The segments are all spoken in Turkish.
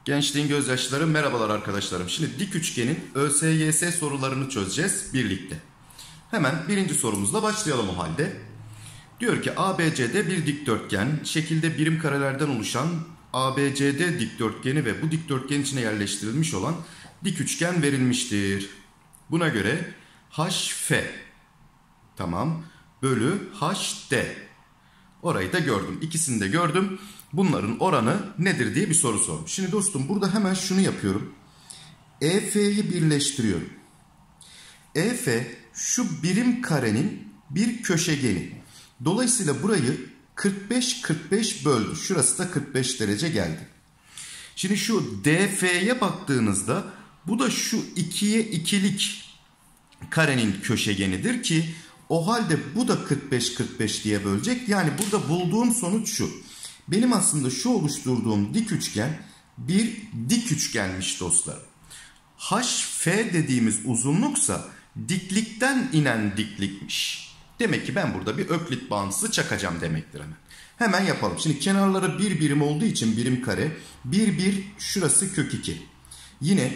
Gençliğin gözyaşları, merhabalar arkadaşlarım. Şimdi dik üçgenin ÖSYS sorularını çözeceğiz birlikte. Hemen birinci sorumuzla başlayalım o halde. Diyor ki ABCD bir dikdörtgen, şekilde birim karelerden oluşan ABCD dikdörtgeni ve bu dikdörtgen içine yerleştirilmiş olan dik üçgen verilmiştir. Buna göre HF tamam bölü HD. Orayı da gördüm. İkisini de gördüm. Bunların oranı nedir diye bir soru sormuş. Şimdi dostum burada hemen şunu yapıyorum. EF'yi birleştiriyorum. EF şu birim karenin bir köşegeni. Dolayısıyla burayı 45-45 böldü. Şurası da 45 derece geldi. Şimdi şu DF'ye baktığınızda bu da şu 2'ye 2'lik karenin köşegenidir ki o halde bu da 45-45 diye bölecek. Yani burada bulduğum sonuç şu. Benim aslında şu oluşturduğum dik üçgen bir dik üçgenmiş dostlarım. HF dediğimiz uzunluksa diklikten inen diklikmiş. Demek ki ben burada bir öklit bağıntısı çakacağım demektir hemen. Hemen yapalım. Şimdi kenarları bir birim olduğu için birim kare. 1 şurası kök 2. Yine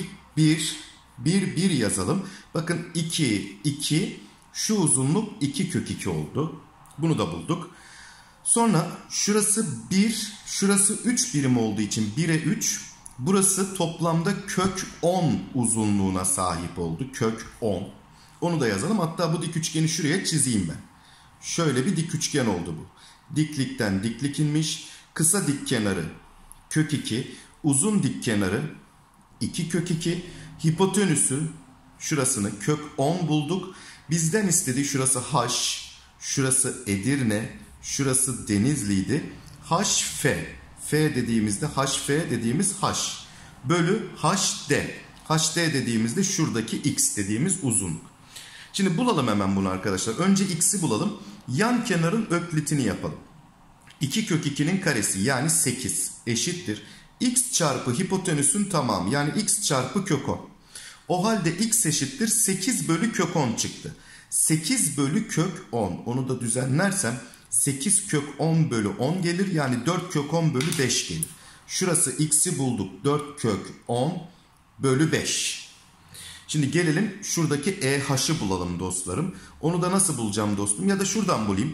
1 yazalım. Bakın 2 şu uzunluk 2 kök 2 oldu. Bunu da bulduk. Sonra şurası 1, şurası 3 birim olduğu için 1'e 3. Burası toplamda kök 10 uzunluğuna sahip oldu. Kök 10. Onu da yazalım. Hatta bu dik üçgeni şuraya çizeyim ben. Şöyle bir dik üçgen oldu bu. Diklikten diklik inmiş. Kısa dik kenarı kök 2. Uzun dik kenarı 2 kök 2. Hipotenüsü şurasını kök 10 bulduk. Bizden istediği şurası H. Şurası Edirne. Şurası Denizli'ydi. HF. F dediğimizde HF dediğimiz H. Bölü HD. HD dediğimizde şuradaki X dediğimiz uzunluk. Şimdi bulalım hemen bunu arkadaşlar. Önce X'i bulalım. Yan kenarın öklitini yapalım. 2 kök 2'nin karesi yani 8 eşittir. X çarpı hipotenüsün tamamı yani X çarpı kök 10. O halde X eşittir 8 bölü kök 10 çıktı. 8 bölü kök 10. Onu da düzenlersem 8 kök 10 bölü 10 gelir. Yani 4 kök 10 bölü 5 gelir. Şurası X'i bulduk. 4 kök 10 bölü 5. Şimdi gelelim şuradaki EH'ı bulalım dostlarım. Onu da nasıl bulacağım dostum? Ya da şuradan bulayım.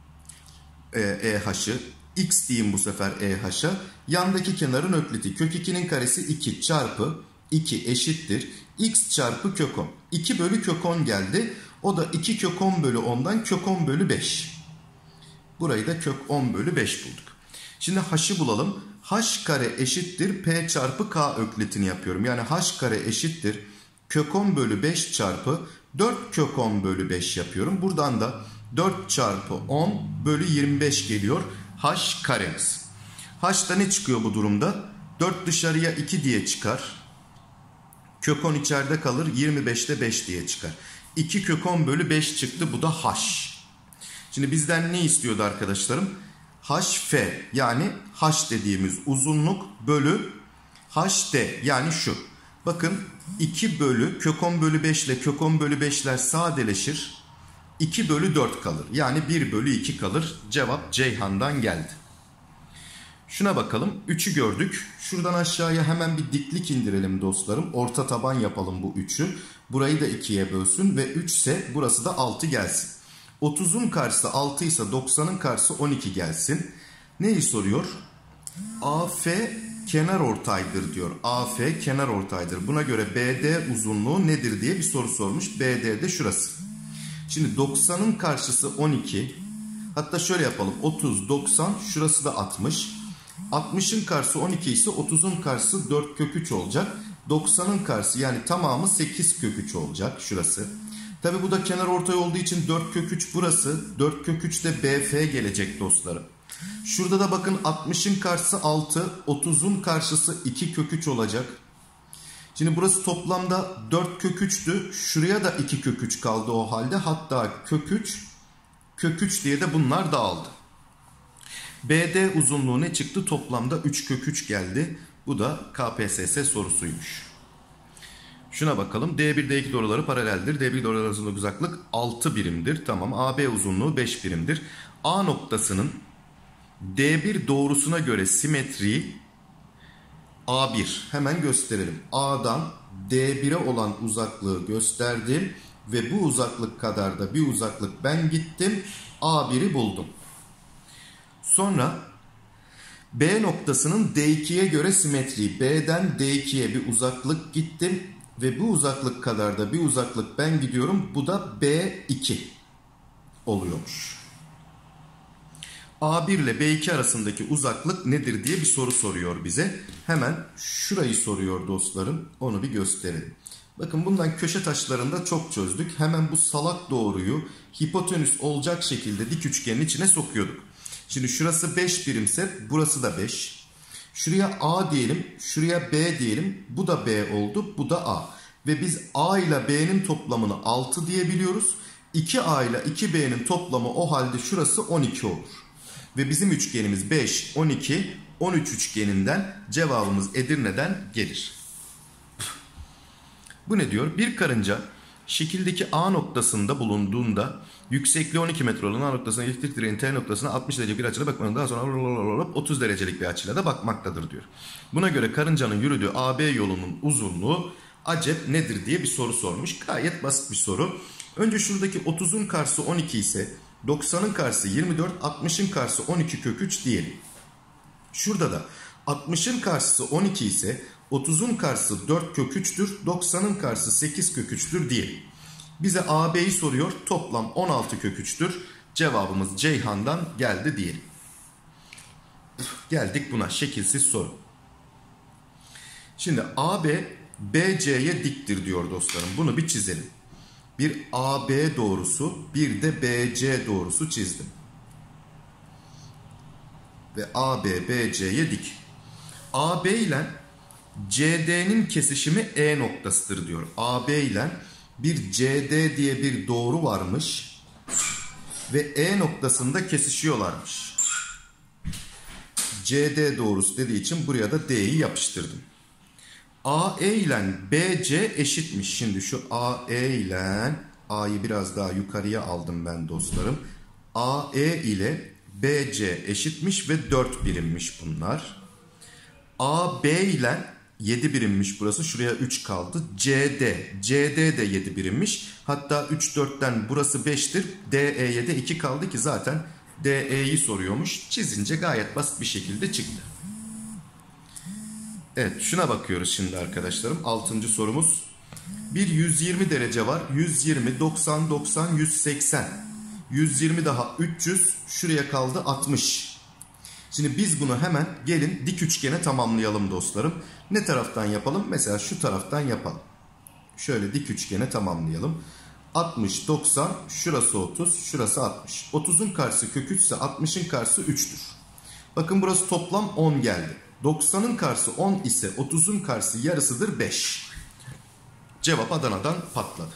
EH'ı. X diyeyim bu sefer EH'a. Yandaki kenarın ökliti. Kök 2'nin karesi 2 çarpı 2 eşittir. X çarpı kök 10. 2 bölü kök 10 geldi. O da 2 kök 10 bölü 10'dan kök 10 bölü 5. Burayı da kök 10 bölü 5 bulduk. Şimdi h'ı bulalım. H kare eşittir P çarpı K öklitini yapıyorum. Yani H kare eşittir kök 10 bölü 5 çarpı 4 kök 10 bölü 5 yapıyorum. Buradan da 4 çarpı 10 bölü 25 geliyor. H karemiz. H'da ne çıkıyor bu durumda? 4 dışarıya 2 diye çıkar. Kök 10 içeride kalır. 25'te 5 diye çıkar. 2 kök 10 bölü 5 çıktı. Bu da H. Şimdi bizden ne istiyordu arkadaşlarım? HF yani H dediğimiz uzunluk bölü HD yani şu. Bakın 2 bölü kök 10 bölü 5 ile kök 10 bölü 5'ler sadeleşir. 2 bölü 4 kalır. Yani 1 bölü 2 kalır. Cevap Ceyhan'dan geldi. Şuna bakalım. 3'ü gördük. Şuradan aşağıya hemen bir diklik indirelim dostlarım. Orta taban yapalım bu 3'ü. Burayı da 2'ye bölsün ve 3 ise burası da 6 gelsin. 30'un karşısı 6 ise 90'ın karşısı 12 gelsin. Neyi soruyor? AF kenarortaydır diyor. AF kenarortaydır. Buna göre BD uzunluğu nedir diye bir soru sormuş. BD de şurası. Şimdi 90'ın karşısı 12. Hatta şöyle yapalım. 30, 90 şurası da 60. 60'ın karşısı 12 ise 30'un karşısı 4 kök 3 olacak. 90'ın karşısı yani tamamı 8 kök 3 olacak şurası. Tabi bu da kenarortay olduğu için 4 kök 3 burası. 4 kök 3 de BF gelecek dostlarım. Şurada da bakın 60'ın karşısı 6. 30'un karşısı 2 kök 3 olacak. Şimdi burası toplamda 4 kök 3'tü. Şuraya da 2 kök 3 kaldı o halde. Hatta kök 3 diye de bunlar dağıldı. BD uzunluğu ne çıktı? Toplamda 3 kök 3 geldi. Bu da KPSS sorusuymuş. Şuna bakalım. D1, D2 doğruları paraleldir. D1 doğruları arasındaki uzaklık 6 birimdir. Tamam. AB uzunluğu 5 birimdir. A noktasının D1 doğrusuna göre simetriği A1. Hemen gösterelim. A'dan D1'e olan uzaklığı gösterdim. Ve bu uzaklık kadar da bir uzaklık ben gittim. A1'i buldum. Sonra B noktasının D2'ye göre simetriği. B'den D2'ye bir uzaklık gittim. Ve bu uzaklık kadar da bir uzaklık ben gidiyorum. Bu da B2 oluyormuş. A1 ile B2 arasındaki uzaklık nedir diye bir soru soruyor bize. Hemen şurayı soruyor dostlarım. Onu bir gösterelim. Bakın bundan köşe taşlarında çok çözdük. Hemen bu salak doğruyu hipotenüs olacak şekilde dik üçgenin içine sokuyorduk. Şimdi şurası 5 birimse burası da 5. Şuraya A diyelim, şuraya B diyelim. Bu da B oldu, bu da A. Ve biz A ile B'nin toplamını 6 diyebiliyoruz. 2A ile 2B'nin toplamı o halde şurası 12 olur. Ve bizim üçgenimiz 5, 12, 13 üçgeninden cevabımız Edirne'den gelir. Bu ne diyor? Bir karınca şekildeki A noktasında bulunduğunda yüksekliği 12 metre olan A noktasına elektrik direğinin T noktasına 60 derece bir açıyla bakmanın daha sonra 30 derecelik bir açıyla da bakmaktadır diyor. Buna göre karıncanın yürüdüğü AB yolunun uzunluğu acep nedir diye bir soru sormuş. Gayet basit bir soru. Önce şuradaki 30'un karşısı 12 ise 90'ın karşısı 24, 60'ın karşısı 12 kök 3 diyelim. Şurada da 60'ın karşısı 12 ise 30'un karşısı 4 kök 3'tür, 90'ın karşısı 8 kök 3'tür diyelim. Bize AB'yi soruyor, toplam 16 kök 3'tür. Cevabımız Ceyhan'dan geldi diyelim. Geldik buna, şekilsiz soru. Şimdi AB BC'ye diktir diyor dostlarım. Bunu bir çizelim. Bir AB doğrusu, bir de BC doğrusu çizdim. Ve AB BC'ye dik. AB ile CD'nin kesişimi E noktasıdır diyor. AB ile bir CD diye bir doğru varmış ve E noktasında kesişiyorlarmış. CD doğrusu dediği için buraya da D'yi yapıştırdım. AE ile BC eşitmiş. Şimdi şu AE ile A'yı biraz daha yukarıya aldım ben dostlarım. AE ile BC eşitmiş ve 4 birimmiş bunlar. AB ile 7 birimmiş burası. Şuraya 3 kaldı. CD de 7 birimmiş. Hatta 3 4'ten burası 5'tir. DE'ye de 2 kaldı ki zaten DE'yi soruyormuş. Çizince gayet basit bir şekilde çıktı. Evet, şuna bakıyoruz şimdi arkadaşlarım. 6. sorumuz. Bir 120 derece var. 120, 90, 90, 180. 120 daha 300. Şuraya kaldı 60. Şimdi biz bunu hemen gelin dik üçgene tamamlayalım dostlarım. Ne taraftan yapalım? Mesela şu taraftan yapalım. Şöyle dik üçgene tamamlayalım. 60, 90, şurası 30, şurası 60. 30'un karşısı kök 3 ise 60'ın karşısı 3'tür. Bakın burası toplam 10 geldi. 90'ın karşısı 10 ise 30'un karşısı yarısıdır 5. Cevap Adana'dan patladı.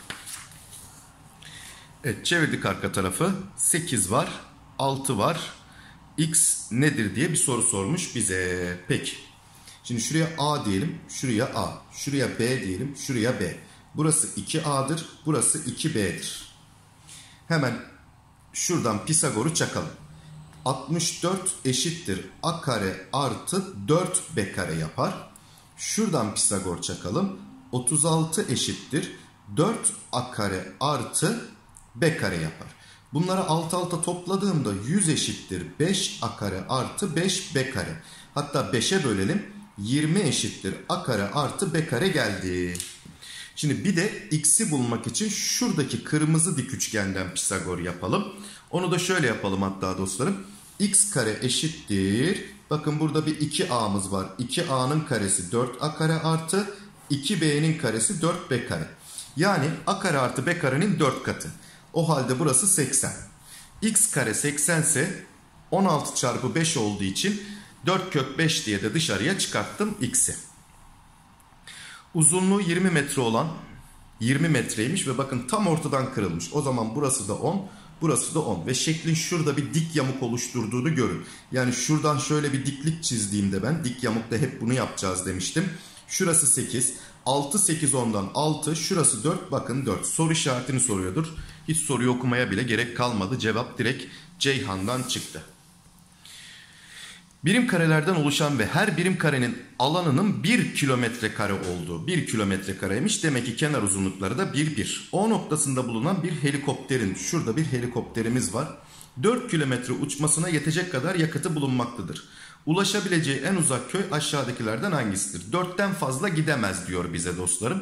Evet, çevirdik arka tarafı. 8 var, 6 var. X nedir diye bir soru sormuş bize. Peki. Şimdi şuraya A diyelim, şuraya A. Şuraya B diyelim, şuraya B. Burası 2A'dır, burası 2B'dir. Hemen şuradan Pisagor'u çakalım. 64 eşittir A kare artı 4B kare yapar. Şuradan Pisagor çakalım. 36 eşittir 4A kare artı B kare yapar. Bunları alt alta topladığımda 100 eşittir 5A kare artı 5B kare. Hatta 5'e bölelim. 20 eşittir A kare artı B kare geldi. Şimdi bir de X'i bulmak için şuradaki kırmızı dik üçgenden Pisagor yapalım. Onu da şöyle yapalım hatta dostlarım. X kare eşittir. Bakın burada bir 2A'mız var. 2A'nın karesi 4A kare artı 2B'nin karesi 4B kare. Yani A kare artı B karenin 4 katı. O halde burası 80. X kare 80 ise 16 çarpı 5 olduğu için 4 kök 5 diye de dışarıya çıkarttım X'i. Uzunluğu 20 metre olan 20 metreymiş ve bakın tam ortadan kırılmış. O zaman burası da 10, burası da 10. Ve şeklin şurada bir dik yamuk oluşturduğunu görün. Yani şuradan şöyle bir diklik çizdiğimde ben dik yamukta hep bunu yapacağız demiştim. Şurası 8, 6, 8, 10'dan 6, şurası 4, bakın 4. Soru işaretini soruyordur. Hiç soruyu okumaya bile gerek kalmadı. Cevap direkt Ceyhan'dan çıktı. Birim karelerden oluşan ve her birim karenin alanının 1 kilometre kare olduğu. 1 kilometre kareymiş. Demek ki kenar uzunlukları da 1. O noktasında bulunan bir helikopterin, şurada bir helikopterimiz var, 4 kilometre uçmasına yetecek kadar yakıtı bulunmaktadır. Ulaşabileceği en uzak köy aşağıdakilerden hangisidir? 4'ten fazla gidemez diyor bize dostlarım.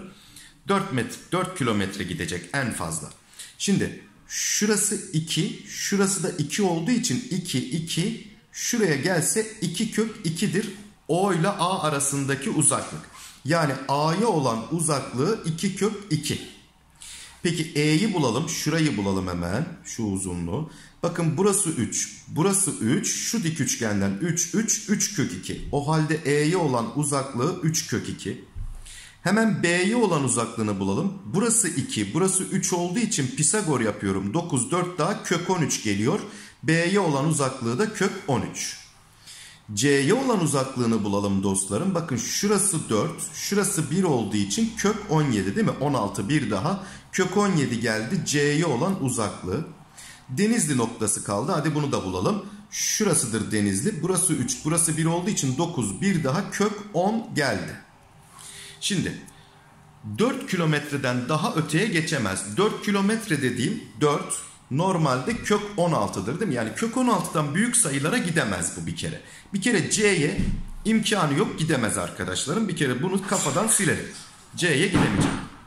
4 kilometre gidecek en fazla. Şimdi şurası 2, şurası da 2 olduğu için 2, şuraya gelse 2 kök 2'dir. O ile A arasındaki uzaklık. Yani A'ya olan uzaklığı 2 kök 2. Peki E'yi bulalım. Şurayı bulalım hemen. Şu uzunluğu. Bakın burası 3. Burası 3. Şu dik üçgenden 3 kök 2. O halde E'ye olan uzaklığı 3 kök 2. Hemen B'ye olan uzaklığını bulalım. Burası 2. Burası 3 olduğu için Pisagor yapıyorum. 9, 4 daha kök 13 geliyor. B'ye olan uzaklığı da kök 13. C'ye olan uzaklığını bulalım dostlarım. Bakın şurası 4, şurası 1 olduğu için kök 17 değil mi? 16 bir daha. Kök 17 geldi C'ye olan uzaklığı. Denizli noktası kaldı. Hadi bunu da bulalım. Şurasıdır Denizli. Burası 3, burası 1 olduğu için 9 bir daha kök 10 geldi. Şimdi 4 kilometreden daha öteye geçemez. 4 kilometre dediğim 4 normalde kök 16'dır değil mi? Yani kök 16'dan büyük sayılara gidemez bu bir kere. Bir kere C'ye imkanı yok, gidemez arkadaşlarım. Bir kere bunu kafadan silelim. C'ye gidemeyecek.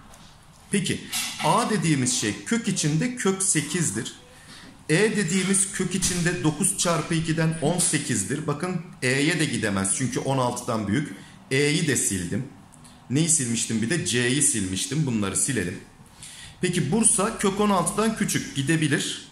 Peki A dediğimiz şey kök içinde kök 8'dir. E dediğimiz kök içinde 9 çarpı 2'den 18'dir. Bakın E'ye de gidemez çünkü 16'dan büyük. E'yi de sildim. Neyi silmiştim bir de? C'yi silmiştim. Bunları silelim. Peki Bursa kök 16'dan küçük gidebilir.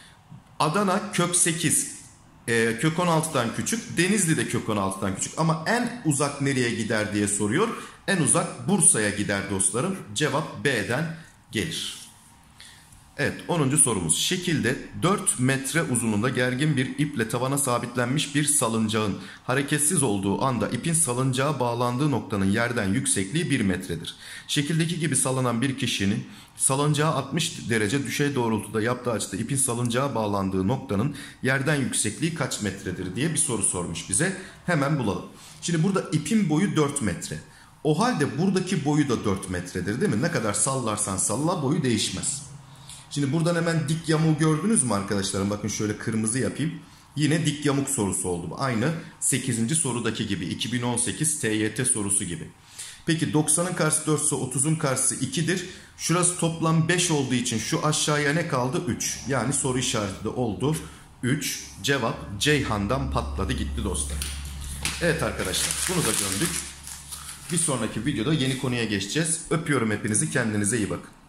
Adana kök 8 kök 16'dan küçük. Denizli de kök 16'dan küçük. Ama en uzak nereye gider diye soruyor. En uzak Bursa'ya gider dostlarım. Cevap B'den gelir. Evet 10. sorumuz. Şekilde 4 metre uzunluğunda gergin bir iple tavana sabitlenmiş bir salıncağın hareketsiz olduğu anda ipin salıncağa bağlandığı noktanın yerden yüksekliği 1 metredir. Şekildeki gibi sallanan bir kişinin salıncağa 60 derece düşey doğrultuda yaptığı açıda ipin salıncağa bağlandığı noktanın yerden yüksekliği kaç metredir diye bir soru sormuş bize. Hemen bulalım. Şimdi burada ipin boyu 4 metre. O halde buradaki boyu da 4 metredir değil mi? Ne kadar sallarsan salla boyu değişmez. Şimdi buradan hemen dik yamuğu gördünüz mü arkadaşlarım? Bakın şöyle kırmızı yapayım. Yine dik yamuk sorusu oldu. Aynı 8. sorudaki gibi. 2018 TYT sorusu gibi. Peki 90'ın karşısı 4 ise 30'un karşısı 2'dir. Şurası toplam 5 olduğu için şu aşağıya ne kaldı? 3. Yani soru işareti de oldu. 3. Cevap Ceyhan'dan patladı gitti dostlar. Evet arkadaşlar bunu da gördük. Bir sonraki videoda yeni konuya geçeceğiz. Öpüyorum hepinizi, kendinize iyi bakın.